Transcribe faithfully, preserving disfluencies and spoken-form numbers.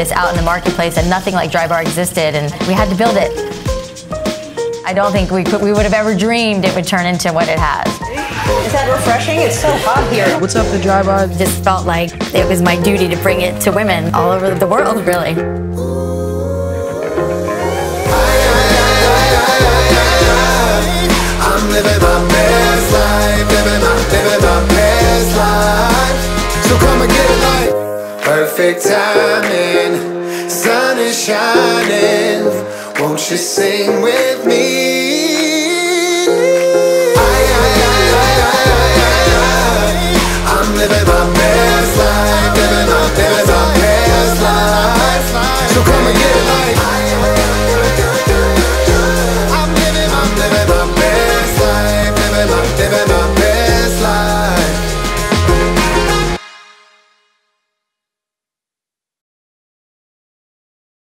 this out in the marketplace, and nothing like Drybar existed, and we had to build it. I don't think we could, we would have ever dreamed it would turn into what it has. Is that refreshing? It's so hot here. What's up, the Drybar? It just felt like it was my duty to bring it to women all over the world, really. I'm living my best life, living my, living my best life. So come and get it like perfect timing, sun is shining. Won't you sing with me?